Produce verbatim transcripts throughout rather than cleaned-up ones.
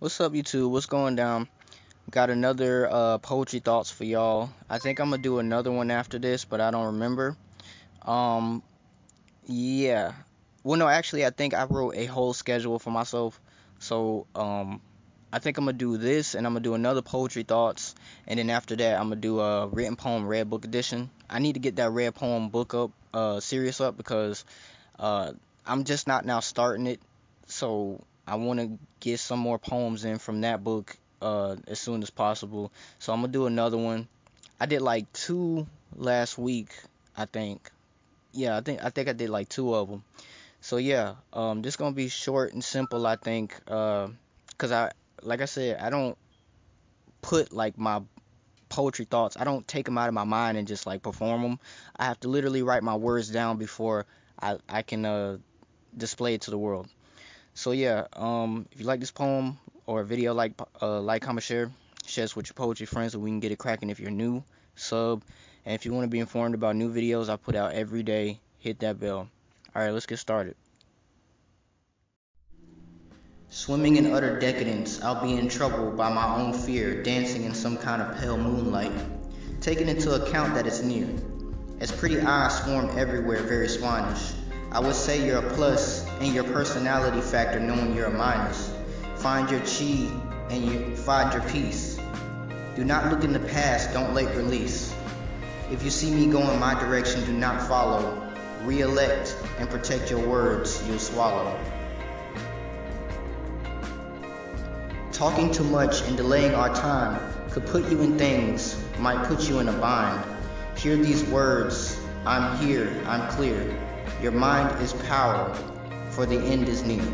What's up, YouTube? What's going down? Got another uh, poetry thoughts for y'all. I think I'm gonna do another one after this, but I don't remember. Um, yeah. Well, no, actually, I think I wrote a whole schedule for myself. So, um, I think I'm gonna do this, and I'm gonna do another poetry thoughts, and then after that, I'm gonna do a written poem red book edition. I need to get that red poem book up, uh, series up because uh, I'm just not now starting it, so I want to get some more poems in from that book uh, as soon as possible. So I'm gonna do another one. I did like two last week, I think. Yeah, I think I think I did like two of them. So yeah, um, this gonna be short and simple, I think, uh, cause I, like I said, I don't put like my poetry thoughts. I don't take them out of my mind and just like perform them. I have to literally write my words down before I I can uh display it to the world. So yeah, um, if you like this poem or video, like, uh, like, comment, share, share this with your poetry friends so we can get it cracking. If you're new, sub, and if you want to be informed about new videos I put out every day, hit that bell. All right, let's get started. Swimming in utter decadence, I'll be in trouble by my own fear, dancing in some kind of pale moonlight, taking into account that it's near. As pretty eyes swarm everywhere, very swinish, I would say you're a plus in your personality factor, knowing you're a minus. Find your chi and you find your peace. Do not look in the past, don't late release. If you see me going my direction, do not follow. Re-elect and protect your words, you'll swallow. Talking too much and delaying our time could put you in things, might put you in a bind. Hear these words, I'm here, I'm clear. Your mind is power, for the end is near.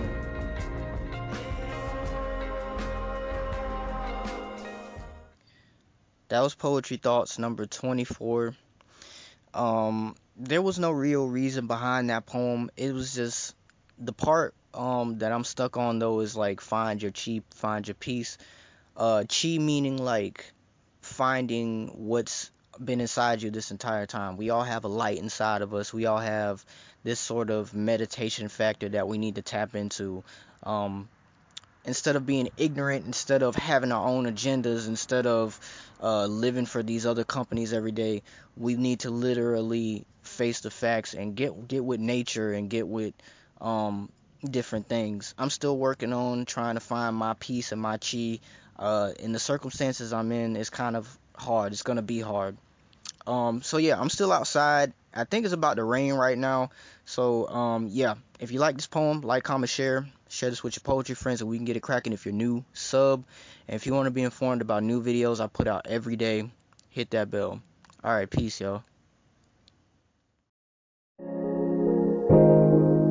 That was Poetry Thoughts number twenty-four. Um, there was no real reason behind that poem. It was just the part um that I'm stuck on though is like find your chi, find your peace. Uh, chi meaning like finding what's been inside you this entire time. We all have a light inside of us. We all have this sort of meditation factor that we need to tap into. Um, instead of being ignorant, instead of having our own agendas, instead of uh, living for these other companies every day, we need to literally face the facts and get get with nature and get with um, different things. I'm still working on trying to find my peace and my chi. Uh, in the circumstances I'm in, it's kind of hard. It's gonna be hard. Um, so yeah, I'm still outside. I think it's about to rain right now. So um, yeah, if you like this poem, like, comment, share. Share this with your poetry friends so we can get it cracking. If you're new, sub. And if you want to be informed about new videos I put out every day, hit that bell. Alright, peace, y'all.